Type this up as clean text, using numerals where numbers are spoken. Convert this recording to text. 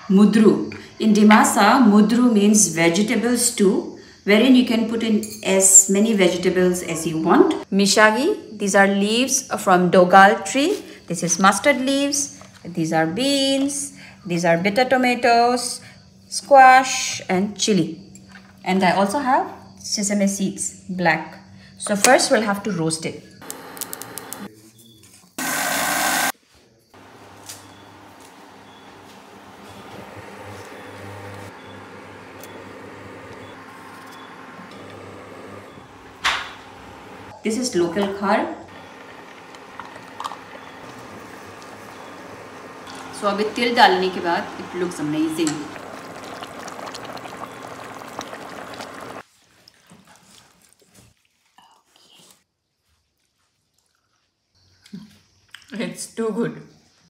mudru. In Dimasa, mudru means vegetable stew, wherein you can put in as many vegetables as you want. Mishagi, these are leaves from dogal tree. This is mustard leaves. These are beans. These are bitter tomatoes, squash and chili. And I also have sesame seeds, black. So first we'll have to roast it. This is local khar. So अभी तिल डालने के बाद it looks amazing. It's too good.